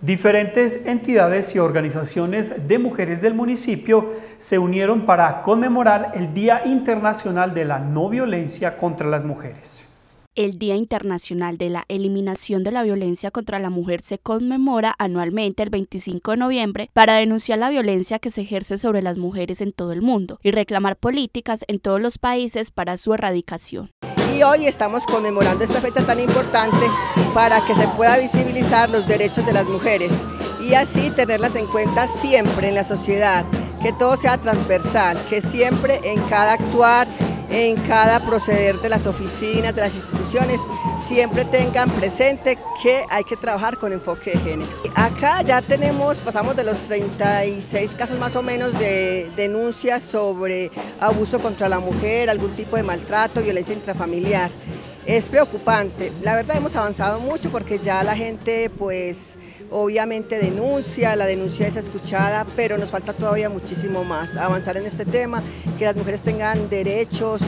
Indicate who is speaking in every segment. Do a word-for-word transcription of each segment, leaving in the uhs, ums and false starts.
Speaker 1: Diferentes entidades y organizaciones de mujeres del municipio se unieron para conmemorar el Día Internacional de la No Violencia contra las Mujeres.
Speaker 2: El Día Internacional de la Eliminación de la Violencia contra la Mujer se conmemora anualmente el veinticinco de noviembre para denunciar la violencia que se ejerce sobre las mujeres en todo el mundo y reclamar políticas en todos los países para su erradicación.
Speaker 3: Y hoy estamos conmemorando esta fecha tan importante para que se pueda visibilizar los derechos de las mujeres y así tenerlas en cuenta siempre en la sociedad, que todo sea transversal, que siempre en cada actuar, en cada proceder de las oficinas, de las instituciones, siempre tengan presente que hay que trabajar con enfoque de género. Acá ya tenemos, pasamos de los treinta y seis casos más o menos de denuncias sobre abuso contra la mujer, algún tipo de maltrato, violencia intrafamiliar. Es preocupante, la verdad hemos avanzado mucho porque ya la gente pues obviamente denuncia, la denuncia es escuchada, pero nos falta todavía muchísimo más, avanzar en este tema, que las mujeres tengan derechos,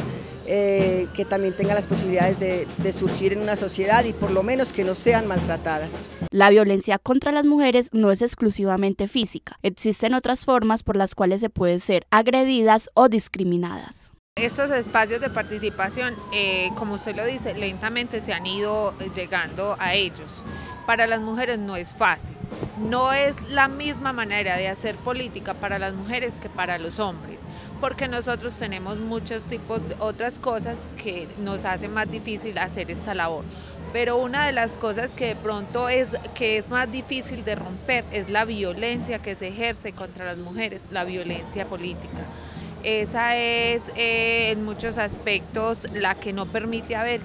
Speaker 3: eh, que también tengan las posibilidades de, de surgir en una sociedad y por lo menos que no sean maltratadas.
Speaker 2: La violencia contra las mujeres no es exclusivamente física, existen otras formas por las cuales se pueden ser agredidas o discriminadas.
Speaker 4: Estos espacios de participación, eh, como usted lo dice, lentamente se han ido llegando a ellos. Para las mujeres no es fácil, no es la misma manera de hacer política para las mujeres que para los hombres, porque nosotros tenemos muchos tipos de otras cosas que nos hacen más difícil hacer esta labor. Pero una de las cosas que de pronto es, que es más difícil de romper es la violencia que se ejerce contra las mujeres, la violencia política. Esa es eh, en muchos aspectos la que no permite haber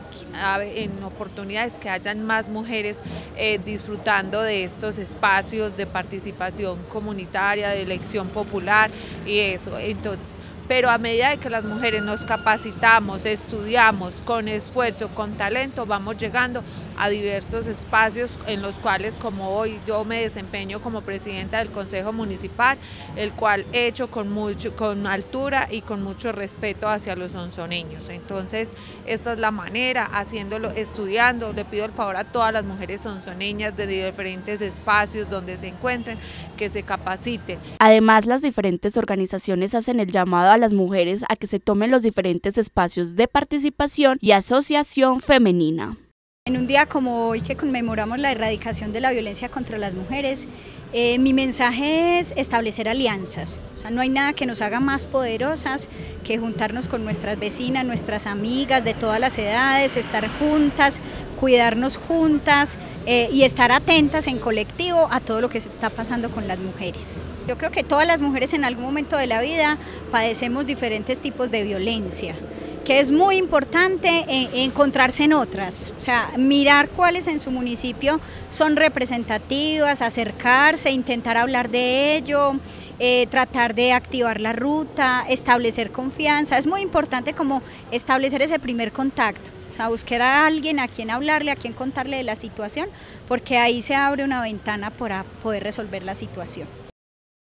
Speaker 4: en oportunidades que hayan más mujeres eh, disfrutando de estos espacios de participación comunitaria, de elección popular y eso. Entonces, pero a medida de que las mujeres nos capacitamos, estudiamos con esfuerzo, con talento, vamos llegando a diversos espacios en los cuales, como hoy yo me desempeño como presidenta del Consejo Municipal, el cual he hecho con, mucho, con altura y con mucho respeto hacia los sonsoneños. Entonces, esta es la manera, haciéndolo, estudiando, le pido el favor a todas las mujeres sonsoneñas de diferentes espacios donde se encuentren, que se capaciten.
Speaker 2: Además, las diferentes organizaciones hacen el llamado a las mujeres a que se tomen los diferentes espacios de participación y asociación femenina.
Speaker 5: En un día como hoy que conmemoramos la erradicación de la violencia contra las mujeres, eh, mi mensaje es establecer alianzas. O sea, no hay nada que nos haga más poderosas que juntarnos con nuestras vecinas, nuestras amigas de todas las edades, estar juntas, cuidarnos juntas eh, y estar atentas en colectivo a todo lo que se está pasando con las mujeres. Yo creo que todas las mujeres en algún momento de la vida padecemos diferentes tipos de violencia, que es muy importante encontrarse en otras, o sea, mirar cuáles en su municipio son representativas, acercarse, intentar hablar de ello, eh, tratar de activar la ruta, establecer confianza. Es muy importante como establecer ese primer contacto, o sea, buscar a alguien a quien hablarle, a quien contarle de la situación, porque ahí se abre una ventana para poder resolver la situación.